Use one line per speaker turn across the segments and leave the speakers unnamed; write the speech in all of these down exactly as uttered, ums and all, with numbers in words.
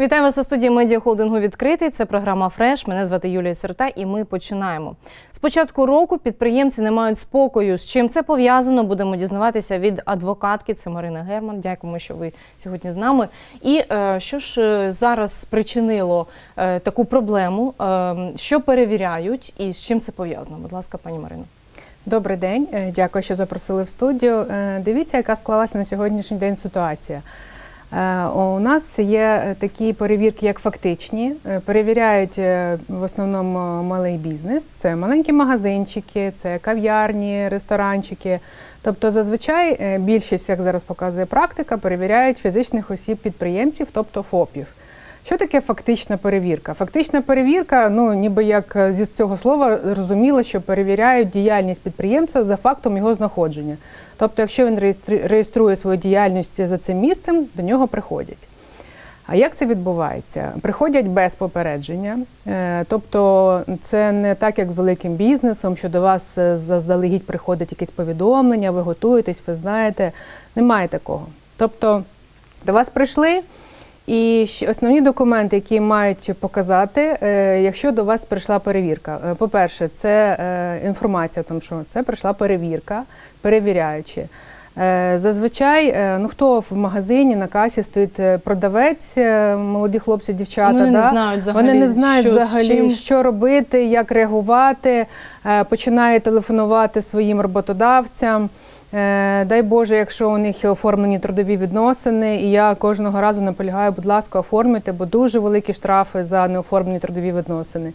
Вітаю вас у студії медіахолдингу «Відкритий». Це програма «Фреш». Мене звати Юлія Серта і ми починаємо. З початку року підприємці не мають спокою. З чим це пов'язано, будемо дізнаватися від адвокатки. Це Марина Герман. Дякуємо, що ви сьогодні з нами. І е, що ж зараз спричинило е, таку проблему, е, що перевіряють і з чим це пов'язано? Будь ласка, пані Марино.
Добрий день. Дякую, що запросили в студію. Дивіться, яка склалася на сьогоднішній день ситуація. У нас є такі перевірки, як фактичні. Перевіряють в основному малий бізнес. Це маленькі магазинчики, це кав'ярні, ресторанчики. Тобто зазвичай більшість, як зараз показує практика, перевіряють фізичних осіб-підприємців, тобто ФОПів. Що таке фактична перевірка? Фактична перевірка, ну ніби як зі цього слова розуміло, що перевіряють діяльність підприємця за фактом його знаходження. Тобто, якщо він реєструє свою діяльність за цим місцем, до нього приходять. А як це відбувається? Приходять без попередження, тобто це не так, як з великим бізнесом, що до вас заздалегідь приходить якесь повідомлення, ви готуєтесь, ви знаєте. Немає такого. Тобто до вас прийшли, і основні документи, які мають показати, якщо до вас прийшла перевірка. По-перше, це інформація, тому що це прийшла перевірка, перевіряючи. Зазвичай, ну хто в магазині на касі стоїть продавець, молоді хлопці, дівчата,
вони,
да?
не знають взагалі,
вони не знають
що,
взагалі, що робити, як реагувати, починають телефонувати своїм роботодавцям. Дай Боже, якщо у них є оформлені трудові відносини, і я кожного разу наполягаю, будь ласка, оформлюйте, бо дуже великі штрафи за неоформлені трудові відносини.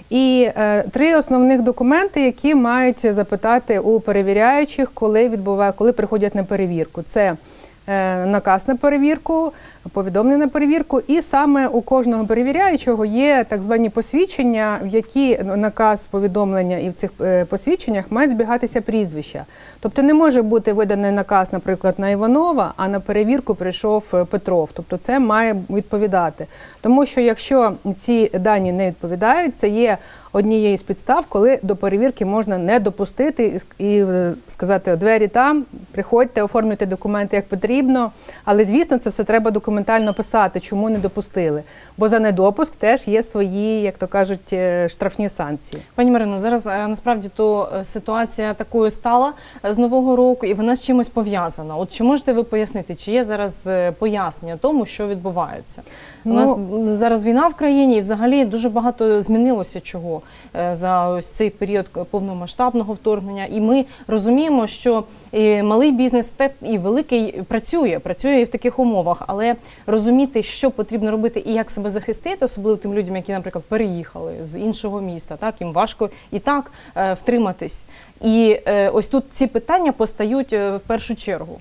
І е, три основних документи, які мають запитати у перевіряючих, коли відбуває, коли приходять на перевірку. Це е, наказ на перевірку, повідомлення на перевірку, і саме у кожного перевіряючого є так звані посвідчення, в які наказ, повідомлення і в цих посвідченнях мають збігатися прізвища. Тобто не може бути виданий наказ, наприклад, на Іванова, а на перевірку прийшов Петров. Тобто це має відповідати. Тому що якщо ці дані не відповідають, це є однією з підстав, коли до перевірки можна не допустити і сказати, двері там, приходьте, оформлюйте документи як потрібно, але, звісно, це все треба документально писати, чому не допустили. Бо за недопуск теж є свої, як то кажуть, штрафні санкції.
Пані Марино, зараз насправді то ситуація такою стала з Нового року, і вона з чимось пов'язана. От чи можете ви пояснити, чи є зараз пояснення тому, що відбувається? Ну, у нас зараз війна в країні, і взагалі дуже багато змінилося чого за ось цей період повномасштабного вторгнення. І ми розуміємо, що і малий бізнес, і великий працює, працює і в таких умовах, але розуміти, що потрібно робити і як себе захистити, особливо тим людям, які, наприклад, переїхали з іншого міста, так, їм важко і так е, втриматись. І е, ось тут ці питання постають е, в першу чергу.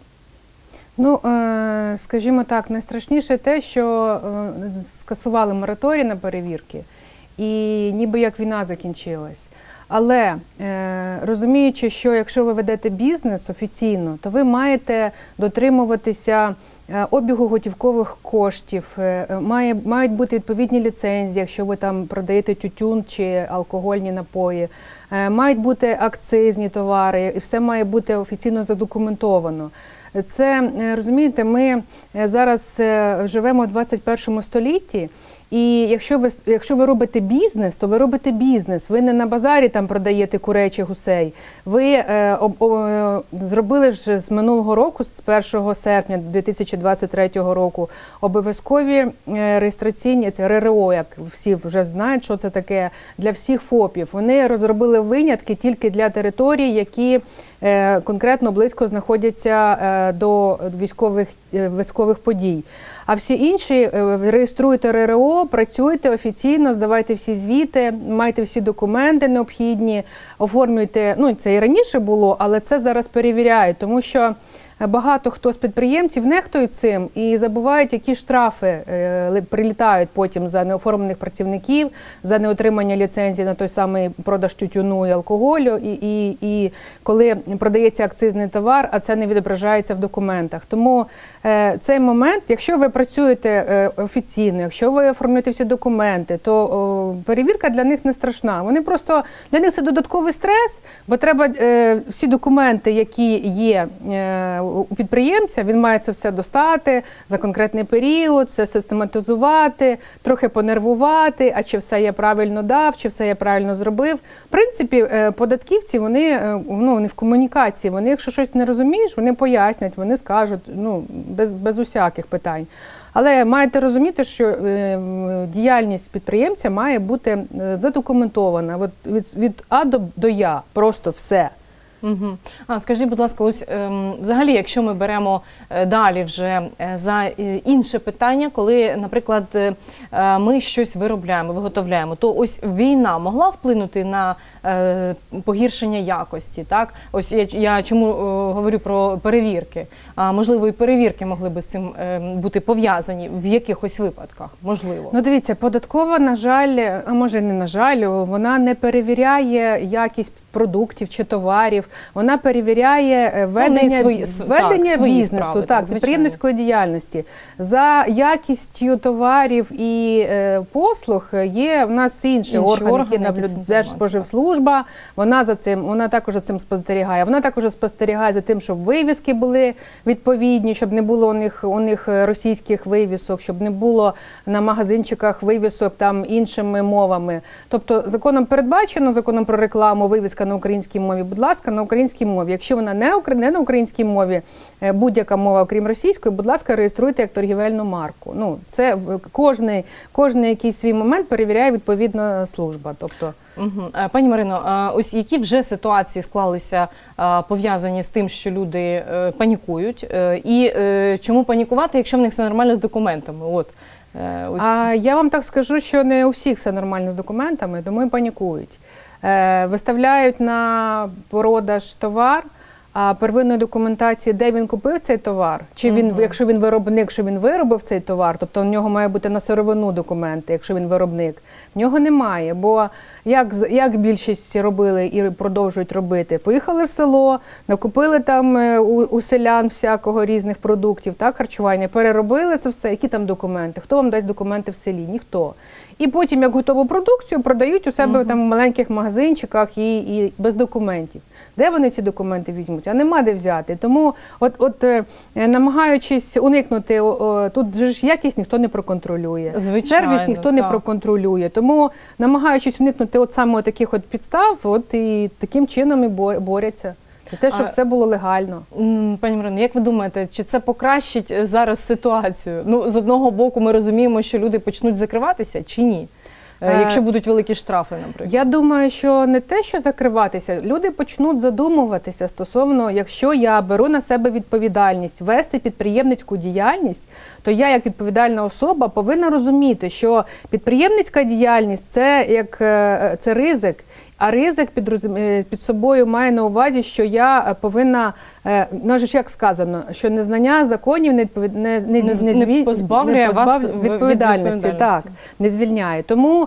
Ну, е, скажімо так, найстрашніше те, що е, скасували мораторій на перевірки, і ніби як війна закінчилась. Але е, розуміючи, що якщо ви ведете бізнес офіційно, то ви маєте дотримуватися е, обігу готівкових коштів, е, має, мають бути відповідні ліцензії, якщо ви там продаєте тютюн чи алкогольні напої, е, мають бути акцизні товари, і все має бути офіційно задокументовано. Це, розумієте, ми зараз живемо в двадцять першому столітті, і якщо ви, якщо ви робите бізнес, то ви робите бізнес. Ви не на базарі там продаєте курей чи гусей. Ви е, об, о, зробили ж з минулого року, з першого серпня дві тисячі двадцять третього року, обов'язкові реєстраційні, це РРО, як всі вже знають, що це таке, для всіх ФОПів. Вони розробили винятки тільки для територій, які е, конкретно близько знаходяться е, до військових, е, військових подій. А всі інші реєструйте РРО, працюйте офіційно, здавайте всі звіти, майте всі документи необхідні, оформлюйте, ну це і раніше було, але це зараз перевіряють, тому що багато хто з підприємців нехтують цим і забувають, які штрафи е, прилітають потім за неоформлених працівників, за неотримання ліцензії на той самий продаж тютюну і алкоголю, і, і, і коли продається акцизний товар, а це не відображається в документах. Тому е, цей момент, якщо ви працюєте е, офіційно, якщо ви оформлюєте всі документи, то о, перевірка для них не страшна. Вони просто, для них це додатковий стрес, бо треба е, всі документи, які є е, у підприємця, він має це все достати за конкретний період, все систематизувати, трохи понервувати, а чи все я правильно дав, чи все я правильно зробив. В принципі, податківці, вони, ну, вони в комунікації, вони, якщо щось не розумієш, вони пояснять, вони скажуть, ну, без, без усяких питань. Але маєте розуміти, що е, діяльність підприємця має бути задокументована. От від, від А до, до Я, просто все.
Угу. А скажіть, будь ласка, ось ем, взагалі, якщо ми беремо е, далі вже е, за е, інше питання, коли, наприклад, е, ми щось виробляємо, виготовляємо, то ось війна могла вплинути на е, погіршення якості, так? Ось я, я чому е, говорю про перевірки. А можливо, і перевірки могли би з цим е, бути пов'язані в якихось випадках, можливо.
Ну, дивіться, податкова, на жаль, а може не на жаль, вона не перевіряє якість продуктів чи товарів, вона перевіряє ведення,
свої,
ведення
так,
бізнесу,
справи,
так, підприємницької діяльності. За якістю товарів і е, послуг є в нас інші, інші органи, органи, які наблюдають, Держспоживслужба, вона за цим, вона також за цим спостерігає. Вона також спостерігає за тим, щоб вивіски були відповідні, щоб не було у них, у них російських вивісок, щоб не було на магазинчиках вивісок там іншими мовами. Тобто законом передбачено, законом про рекламу, вивіска на українській мові, будь ласка, на українській мові. Якщо вона не, не на українській мові, будь-яка мова, окрім російської, будь ласка, реєструйте як торгівельну марку. Ну, це кожний, кожний якийсь свій момент перевіряє відповідна служба. Тобто...
Угу. Пані Марино, ось які вже ситуації склалися пов'язані з тим, що люди панікують, і чому панікувати, якщо в них все нормально з документами? От.
Ось. А я вам так скажу, що не у всіх все нормально з документами, тому і панікують. Виставляють на продаж товар, а первинної документації, де він купив цей товар, чи він, угу. якщо він виробник, що він виробив цей товар, тобто в нього має бути на сировину документи, якщо він виробник, в нього немає, бо як, як більшість робили і продовжують робити, поїхали в село, накупили там у, у селян всякого різних продуктів, так, харчування, переробили це все, які там документи, хто вам дасть документи в селі? Ніхто. І потім, як готову продукцію, продають у себе uh-huh. там в маленьких магазинчиках і, і без документів. Де вони ці документи візьмуть? А нема де взяти. Тому, от, от е, намагаючись уникнути, о, тут же ж якість ніхто не проконтролює.
Звичайно,
сервіс ніхто
так.
не проконтролює. Тому, намагаючись уникнути от саме таких от підстав, от і таким чином і борються. І те, щоб а, все було легально.
Пані Марино, як ви думаєте, чи це покращить зараз ситуацію? Ну, з одного боку, ми розуміємо, що люди почнуть закриватися, чи ні? Якщо будуть великі штрафи, наприклад.
Я думаю, що не те, що закриватися, люди почнуть задумуватися стосовно, якщо я беру на себе відповідальність вести підприємницьку діяльність, то я як відповідальна особа повинна розуміти, що підприємницька діяльність – це як це ризик. А ризик під, під собою має на увазі, що я повинна, ну, ж як сказано, що незнання законів не, не, не, не, не,
не позбавляє
не позбав
вас
відповідальності,
відповідальності.
Так, не звільняє. Тому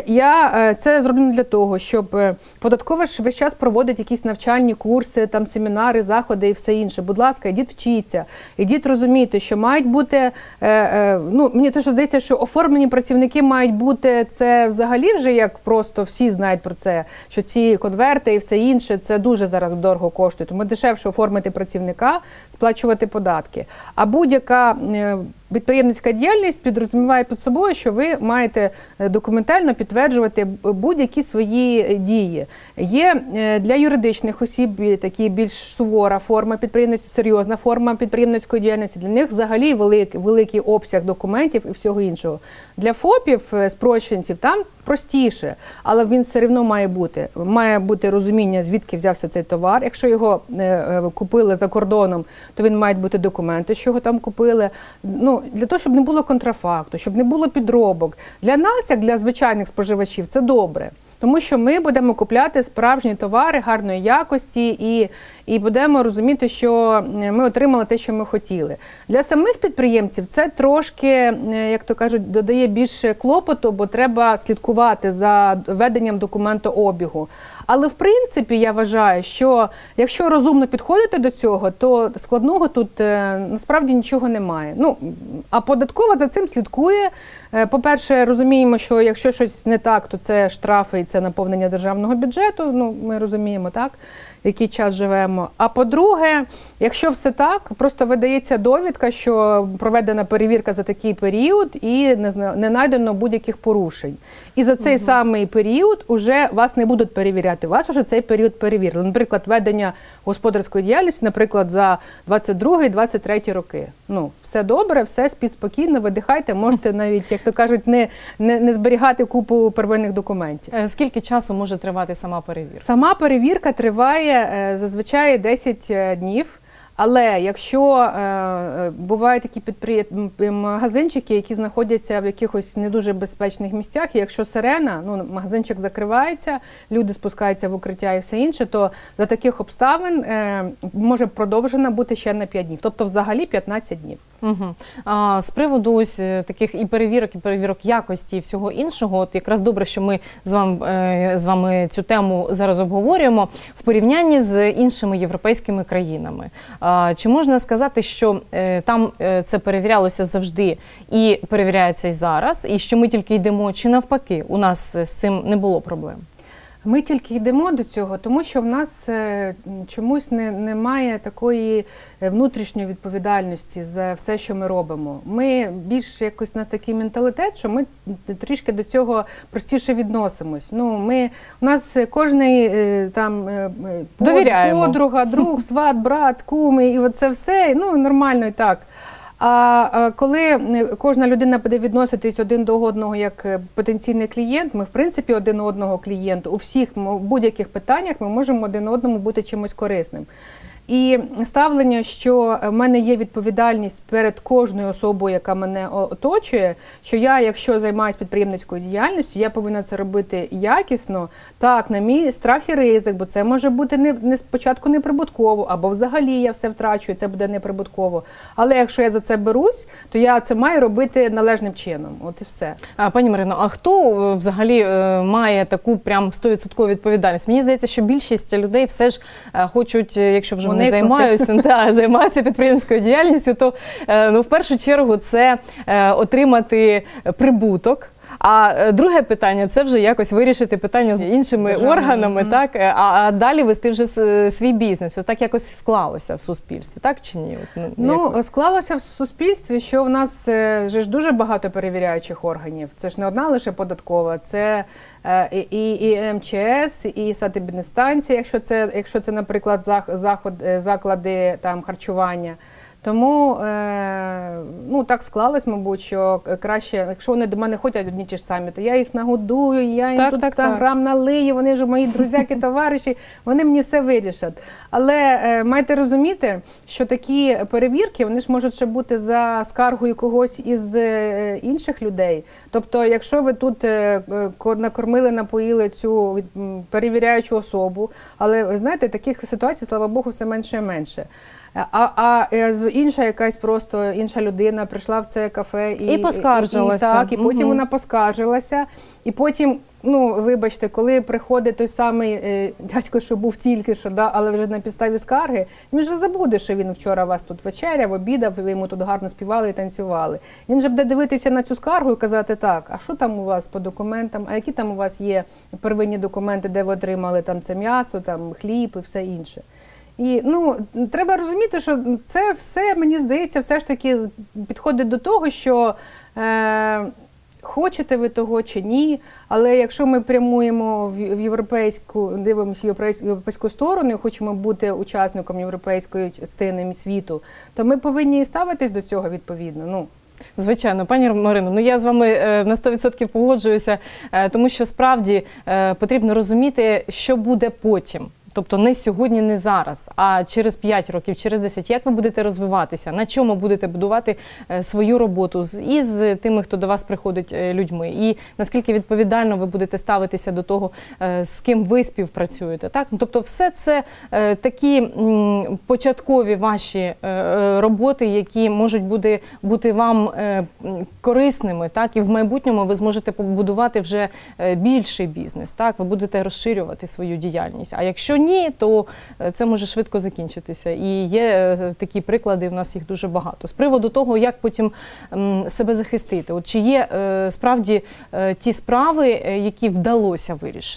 я це зроблено для того, щоб податкова ж весь час проводить якісь навчальні курси, там семінари, заходи і все інше. Будь ласка, ідіть вчіться, ідіть розуміти, що мають бути, ну, мені теж здається, що оформлені працівники мають бути, це взагалі вже як просто всі знають про це, що ці конверти і все інше, це дуже зараз дорого коштує. Тому дешевше оформити працівника, сплачувати податки. А будь-яка підприємницька діяльність підрозуміває під собою, що ви маєте документально підтверджувати будь-які свої дії. Є для юридичних осіб такі більш сувора форма підприємницької, серйозна форма підприємницької діяльності. Для них взагалі великий, великий обсяг документів і всього іншого. Для ФОПів, спрощенців, там простіше, але він все одно має бути. Має бути розуміння, звідки взявся цей товар. Якщо його е, купили за кордоном, то він мають бути документи, що його там купили. Ну, для того, щоб не було контрафакту, щоб не було підробок. Для нас, як для звичайних споживачів, це добре. Тому що ми будемо купляти справжні товари гарної якості і, і будемо розуміти, що ми отримали те, що ми хотіли. Для самих підприємців це трошки, як то кажуть, додає більше клопоту, бо треба слідкувати за веденням документообігу. Але в принципі я вважаю, що якщо розумно підходити до цього, то складного тут насправді нічого немає. Ну, а податкова за цим слідкує. По-перше, розуміємо, що якщо щось не так, то це штрафи і це наповнення державного бюджету, ну, ми розуміємо, так? який час живемо. А по-друге, якщо все так, просто видається довідка, що проведена перевірка за такий період і не, не знайдено будь-яких порушень. І за цей угу. самий період уже вас не будуть перевіряти, вас уже цей період перевірили. Наприклад, ведення господарської діяльності, наприклад, за двадцять другий - двадцять третій роки. Ну, все добре, все, спіть спокійно, видихайте, можете навіть, як то кажуть, не, не, не зберігати купу первинних документів.
Скільки часу може тривати сама перевірка?
Сама перевірка триває зазвичай десять днів. Але якщо е, бувають такі підприєм... магазинчики, які знаходяться в якихось не дуже безпечних місцях, і якщо сирена, ну, магазинчик закривається, люди спускаються в укриття і все інше, то за таких обставин е, може продовжена бути ще на п'ять днів, тобто взагалі п'ятнадцять днів.
Угу. А з приводу ось таких і перевірок, і перевірок якості, і всього іншого, от якраз добре, що ми з вами, е, з вами цю тему зараз обговорюємо в порівнянні з іншими європейськими країнами. Чи можна сказати, що е, там е, це перевірялося завжди і перевіряється і зараз, і що ми тільки йдемо, чи навпаки, у нас з цим не було проблем?
Ми тільки йдемо до цього, тому що в нас е, чомусь не, немає такої внутрішньої відповідальності за все, що ми робимо. Ми більш якось, у нас такий менталітет, що ми трішки до цього простіше відносимось. Ну, ми, у нас кожний е, там е, подруга, друг, сват, брат, куми, і оце все, ну, нормально і так. А коли кожна людина буде відноситись один до одного як потенційний клієнт, ми в принципі один одного клієнта у всіх будь-яких питаннях ми можемо один одному бути чимось корисним. І ставлення, що в мене є відповідальність перед кожною особою, яка мене оточує, що я, якщо займаюся підприємницькою діяльністю, я повинна це робити якісно, так, на мій страх і ризик, бо це може бути не, не спочатку неприбутково, або взагалі я все втрачу, і це буде неприбутково. Але якщо я за це берусь, то я це маю робити належним чином. От і все.
А, пані Марино, а хто взагалі має таку прям сто відсотків відповідальність? Мені здається, що більшість людей все ж хочуть, якщо вже не займаюся, та, займаюся підприємницькою діяльністю, то ну, в першу чергу це е, отримати прибуток. А друге питання – це вже якось вирішити питання з іншими Державні. органами, mm-hmm. так? А, а далі вести вже свій бізнес. Ось так якось склалося в суспільстві, так чи ні? От,
ну, як... склалося в суспільстві, що в нас вже ж дуже багато перевіряючих органів. Це ж не одна лише податкова, це і, і, і Ем Че Ес, і санепідемстанція, якщо це, якщо це, наприклад, заход, заклади там, харчування. Тому, е, ну, так склалось, мабуть, що краще, якщо вони до мене ходять одні ті ж самі, то я їх нагодую, я їм так, тут так, грам так. налию, вони ж мої друзяки, товариші, вони мені все вирішать. Але е, маєте розуміти, що такі перевірки, вони ж можуть ще бути за скаргою когось із е, інших людей. Тобто, якщо ви тут е, накормили, напоїли цю перевіряючу особу, але, ви знаєте, таких ситуацій, слава Богу, все менше і менше. А, а інша якась просто інша людина прийшла в це кафе і,
і поскаржилася.
І, і, так, і потім угу. вона поскаржилася. І потім, ну, вибачте, коли приходить той самий е, дядько, що був тільки що, да, але вже на підставі скарги, він же забуде, що він вчора вас тут вечеряв, обідав, ви йому тут гарно співали і танцювали. Він же буде дивитися на цю скаргу і казати, так, а що там у вас по документам, а які там у вас є первинні документи, де ви отримали там це м'ясо, там хліб і все інше. І, ну, треба розуміти, що це все, мені здається, все ж таки підходить до того, що е, хочете ви того чи ні, але якщо ми прямуємо в європейську, дивимося в європейську сторону і хочемо бути учасником європейської частини світу, то ми повинні ставитись до цього відповідно. Ну.
Звичайно, пані Марино, ну я з вами на сто відсотків погоджуюся, тому що справді потрібно розуміти, що буде потім. Тобто не сьогодні, не зараз, а через п'ять років, через десять. Як ви будете розвиватися? На чому будете будувати свою роботу із тими, хто до вас приходить людьми? І наскільки відповідально ви будете ставитися до того, з ким ви співпрацюєте? Так? Тобто все це такі початкові ваші роботи, які можуть бути, бути вам корисними. Так? І в майбутньому ви зможете побудувати вже більший бізнес. Так? Ви будете розширювати свою діяльність. А якщо ні, то це може швидко закінчитися. І є такі приклади, в нас їх дуже багато. З приводу того, як потім себе захистити. От чи є справді ті справи, які вдалося вирішити?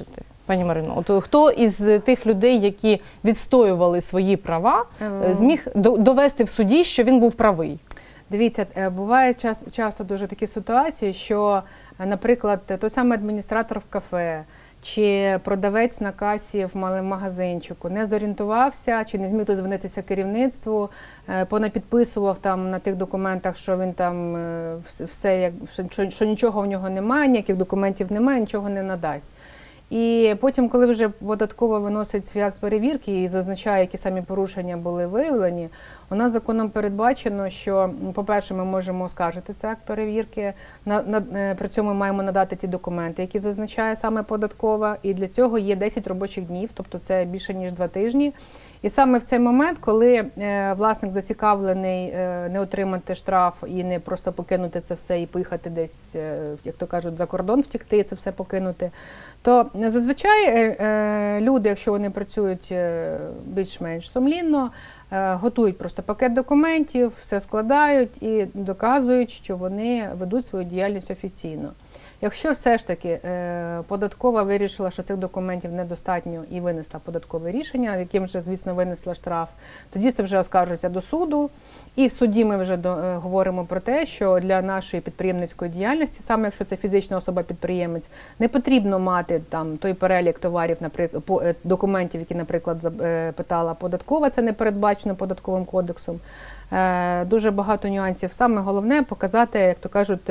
Пані Марино, от хто із тих людей, які відстоювали свої права, зміг довести в суді, що він був правий?
Дивіться, буває часто дуже такі ситуації, що, наприклад, той самий адміністратор в кафе чи продавець на касі в малому магазинчику не зорієнтувався, чи не зміг дозвонитися керівництву, понапідписував там на тих документах, що він там все, як, що, що нічого в нього немає, ніяких документів немає, нічого не надасть. І потім, коли вже податкова виносить свій акт перевірки і зазначає, які самі порушення були виявлені, у нас законом передбачено, що, по-перше, ми можемо оскаржити цей акт перевірки, на, на, при цьому ми маємо надати ті документи, які зазначає саме податкова, і для цього є десять робочих днів, тобто це більше ніж два тижні. І саме в цей момент, коли е, власник зацікавлений е, не отримати штраф і не просто покинути це все і поїхати десь, е, як то кажуть, за кордон втікти, це все покинути, то зазвичай е, е, люди, якщо вони працюють е, більш-менш сумлінно, е, готують просто пакет документів, все складають і доказують, що вони ведуть свою діяльність офіційно. Якщо все ж таки е, податкова вирішила, що цих документів недостатньо і винесла податкове рішення, яким вже, звісно, винесла штраф, тоді це вже оскаржується до суду. І в суді ми вже до, е, говоримо про те, що для нашої підприємницької діяльності, саме якщо це фізична особа-підприємець, не потрібно мати там той перелік товарів, наприклад, по, е, документів, які, наприклад, е, питала податкова, це не передбачено податковим кодексом. Дуже багато нюансів. Саме головне показати, як то кажуть,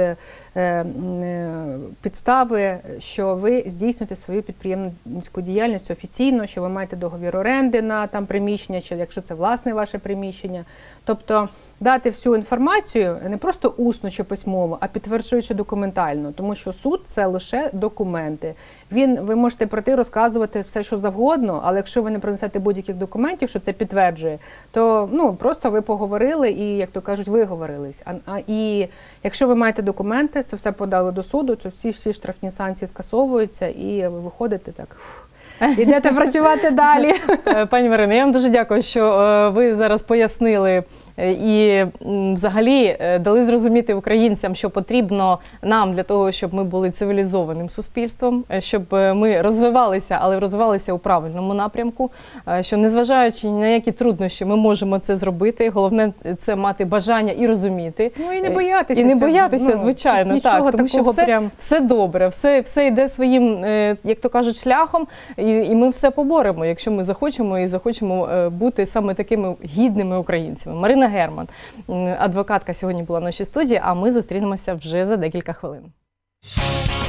підстави, що ви здійснюєте свою підприємницьку діяльність офіційно, що ви маєте договір оренди на там приміщення, чи якщо це власне ваше приміщення. Тобто дати всю інформацію не просто усно чи письмово, а підтверджуючи документально, тому що суд – це лише документи. Він, ви можете прийти розказувати все, що завгодно, але якщо ви не принесете будь-яких документів, що це підтверджує, то ну, просто ви поговорили і, як то кажуть, виговорились. А, а, і якщо ви маєте документи, це все подали до суду, то всі, всі штрафні санкції скасовуються і ви виходите так... Фух. Йдете працювати далі.
Пані Марино, я вам дуже дякую, що ви зараз пояснили і взагалі дали зрозуміти українцям, що потрібно нам для того, щоб ми були цивілізованим суспільством, щоб ми розвивалися, але розвивалися у правильному напрямку, що незважаючи ні на які труднощі ми можемо це зробити, головне це мати бажання і розуміти.
Ну і не боятися.
І не боятися, ну, звичайно, так, тому що все,
прям...
все добре, все, все йде своїм, як то кажуть, шляхом, і, і ми все поборемо, якщо ми захочемо і захочемо бути саме такими гідними українцями. Марина Герман, адвокатка, сьогодні була в нашій студії, а ми зустрінемося вже за декілька хвилин.